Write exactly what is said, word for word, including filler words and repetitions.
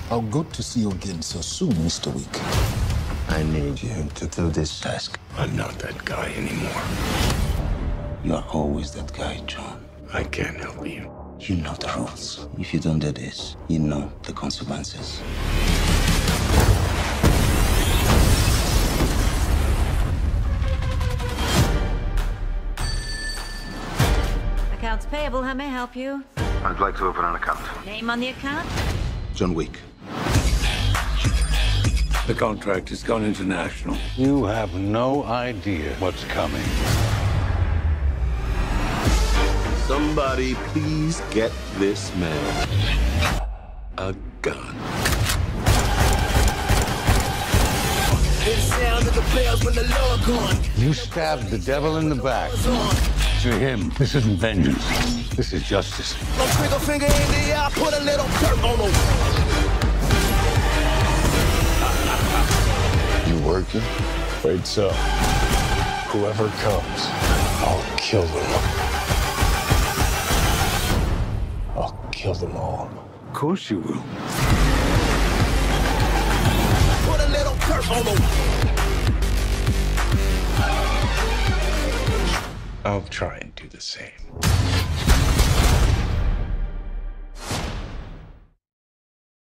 How good to see you again so soon, Mister Wick. I need you to do this task. I'm not that guy anymore. You are always that guy, John. I can't help you. You know the rules. If you don't do this, you know the consequences. Accounts payable, how may I help you? I'd like to open an account. Name on the account? John Wick. The contract has gone international. You have no idea what's coming. Somebody please get this man a gun. You stabbed the devil in the back. To him, this isn't vengeance. This is justice. Trigger finger in the eye, put a little dirt on him. You working? Afraid so. Whoever comes, I'll kill them. I'll kill them all. Of course you will. Put a little dirt on him. I'll try and do the same.